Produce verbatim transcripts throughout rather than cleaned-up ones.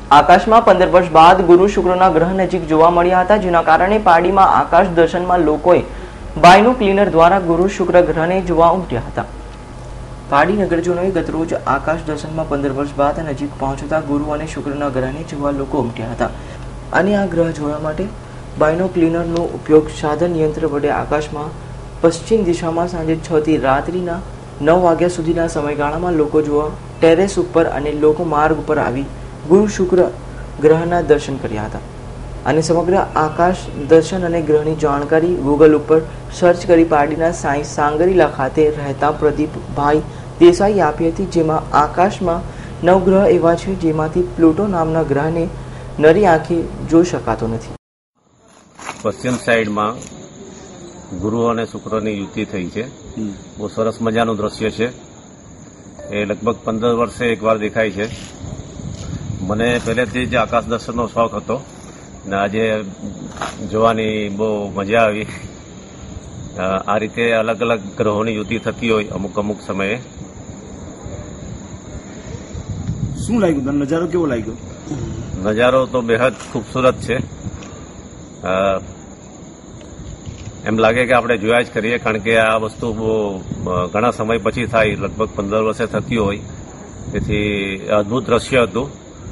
આકાશમાં પંદર વર્ષ બાદ ગુરુ શુક્રના ગ્રહ નજીક જોવા મળ્યા હતા, જેના કારણે પારડીમાં આકાશ દર્શનમાં લોકોએ બાયનો ક્લીનર દ્વારા ગુરુ શુક્ર ગ્રહને જોવા ઉમટ્યા હતા। પારડી નગરજનોએ ગતરોજ આકાશ દર્શનમાં પંદર વર્ષ બાદ નજીક પહોંચતા ગુરુ અને શુક્રના ગ્રહને જોવા લોકો ઉમટ્યા હતા અને આ ગ્રહ જોવા માટે બાયનો ક્લીનરનો ઉપયોગ સાધન યંત્ર વડે આકાશમાં પશ્ચિમ દિશામાં સાંજે છ થી રાત્રિના નવ વાગ્યા સુધીના સમયગાળામાં લોકો જોવા ટેરેસ ઉપર અને લોકો માર્ગ ઉપર આવી ગુરુ શુક્ર ગ્રહના દર્શન કર્યા હતા અને સમગ્ર આકાશ દર્શન અને ગ્રહની જાણકારી ગૂગલ ઉપર સર્ચ કરી પારડીના સાંઈ સાંગરીલા ખાતે રહેતા પ્રદીપભાઈ દેસાઈ આપી હતી, જેમાં આકાશમાં નવગ્રહ એવા છે જેમાંથી પ્લુટો નામના ગ્રહને નરી આંખે જોઈ શકાતો નથી। પશ્ચિમ સાઈડમાં ગુરુ અને શુક્રની યુતિ થઈ છે। બહુ સરસ મજાનું દ્રશ્ય છે। એ લગભગ પંદર વર્ષે એકવાર દેખાય છે। મને પહેલેથી જ આકાશ દર્શનનો શોખ હતો ને આજે જોવાની બહુ મજા આવી। આ રીતે અલગ અલગ ગ્રહોની યુતિ થતી હોય અમુક અમુક સમયે। શું લાગ્યું? નજારો કેવો લાગ્યો? નજારો તો બેહદ ખૂબસૂરત છે। એમ લાગે કે આપણે જોયા જ કરીએ, કારણ કે આ વસ્તુ બહુ ઘણા સમય પછી થાય, લગભગ પંદર વર્ષે થતી હોય, તેથી અદભુત દ્રશ્ય હતું।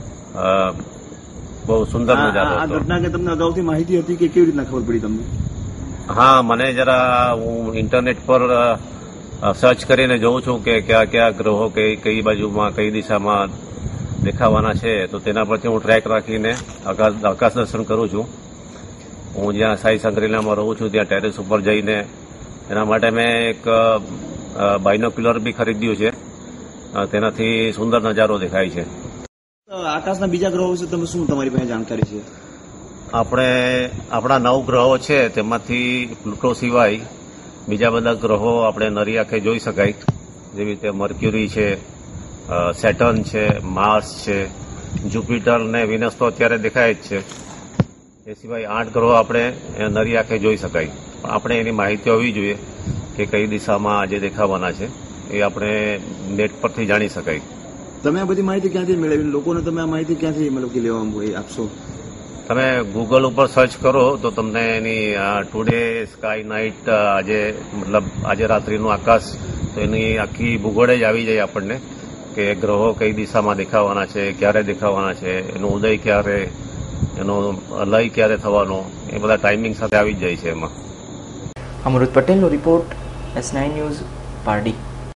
બહુ સુંદર નજારો હતો। ઘટના કે તમને અગાઉથી માહિતી હતી કે કેવી રીતના ખબર પડી તમને? હા, મને જરા હું ઇન્ટરનેટ પર સર્ચ કરીને જોઉં છું કે કયા કયા ગ્રહો કઈ કઈ બાજુમાં કઈ દિશામાં દેખાવાના છે, તો તેના પરથી હું ટ્રેક રાખીને આકાશ દર્શન કરું છું। હું જ્યાં સાઈ સાંગરીલામાં રહું છું ત્યાં ટેરેસ ઉપર જઈને એના માટે મેં એક બાયનોક્યુલર બી ખરીદ્યું છે। તેનાથી સુંદર નજારો દેખાય છે। આકાશના બીજા ગ્રહો વિશે તમે શું તમારી પાસે જાણકારી છે? આપણે આપણા નવ ગ્રહો છે તેમાંથી પ્લુટો સિવાય બીજા બધા ગ્રહો આપણે નરી આંખે જોઈ શકાય, જેવી રીતે મર્ક્યુરી છે, સેટર્ન છે, માર્સ છે, જુપિટર ને વિનસ તો અત્યારે દેખાય જ છે। એ સિવાય આઠ ગ્રહો આપણે નરી આંખે જોઈ શકાય, પણ આપણે એની માહિતી હોવી જોઈએ કે કઈ દિશામાં આજે દેખાવાના છે, એ આપણે નેટ પરથી જાણી શકાય। તમે આ બધી માહિતી ક્યાંથી મેળવી? લોકોને તમે આ માહિતી ક્યાંથી મતલબ કે લેવા આપશો? તમે ગૂગલ ઉપર સર્ચ કરો તો તમને એની ટુડે સ્કાય નાઇટ, આજે મતલબ આજે રાત્રિનું આકાશ, તો એની આખી ભૂગોળ જ આવી જાય આપણને કે ગ્રહો કઈ દિશામાં દેખાવાના છે, ક્યારે દેખાવાના છે, એનો ઉદય ક્યારે, એનો લય ક્યારે થવાનો, એ બધા ટાઈમિંગ સાથે આવી જ જાય છે એમાં। અમૃત પટેલનો report, S nine news, Pardi.